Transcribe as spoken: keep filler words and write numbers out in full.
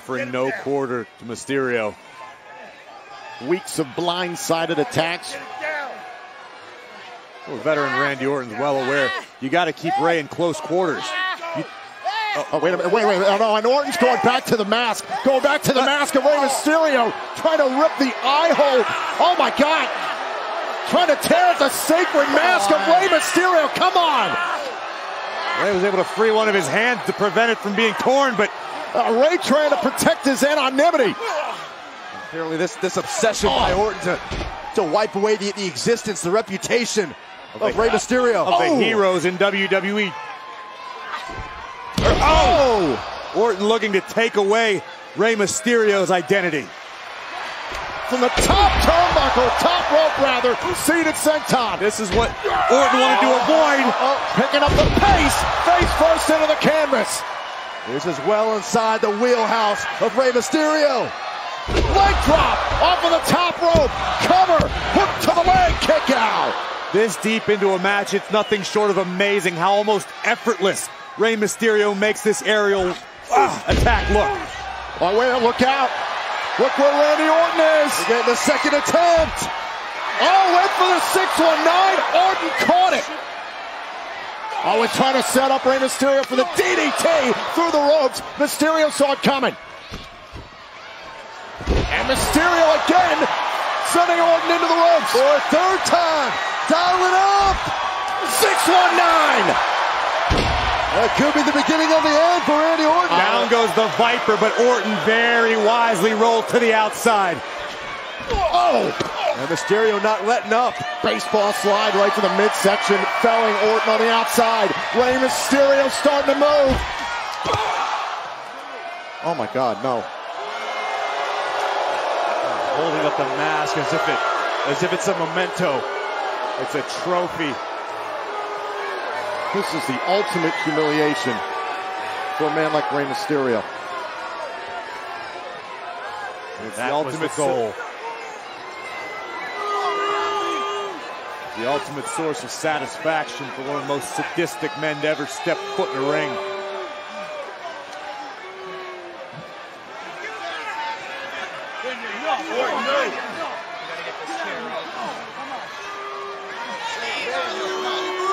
offering no quarter to Mysterio. Weeks of blindsided attacks. Well, veteran Randy Orton's well aware you got to keep Ray in close quarters. You, oh, oh, wait a minute, wait, wait, oh, no, and Orton's going back to the mask. Going back to the mask of Rey Mysterio, trying to rip the eye hole. Oh my God. Trying to tear at the sacred mask of Rey Mysterio. Come on. Ray was able to free one of his hands to prevent it from being torn, but uh, Ray trying to protect his anonymity. Apparently this, this obsession oh. by Orton to, to wipe away the, the existence, the reputation of, of Rey Mysterio. Of oh. the heroes in W W E. Oh! Orton looking to take away Rey Mysterio's identity. From the top turnbuckle, top rope rather, seated senton. This is what Orton wanted to avoid. Oh, picking up the pace, face first into the canvas. This is well inside the wheelhouse of Rey Mysterio. Leg drop off of the top rope, cover, hook to the leg, kick out. This deep into a match, it's nothing short of amazing how almost effortless Rey Mysterio makes this aerial uh, attack look. Oh, wait, look out. Look where Randy Orton is. We're getting the second attempt. Oh, went for the six one nine. Orton caught it. Oh, we're trying to set up Rey Mysterio for the D D T through the ropes. Mysterio saw it coming. And Mysterio again, sending Orton into the ropes. For a third time. Dial it up. six one nine. That could be the beginning of the end for Randy Orton. Down goes the Viper, but Orton very wisely rolled to the outside. Oh! And Mysterio not letting up. Baseball slide right to the midsection, felling Orton on the outside. Rey Mysterio starting to move. Oh my God, no. Holding up the mask as if it, as if it's a memento. It's a trophy. This is the ultimate humiliation for a man like Rey Mysterio. It's the ultimate goal. The ultimate source of satisfaction for one of the most sadistic men to ever step foot in a ring. Orton, no.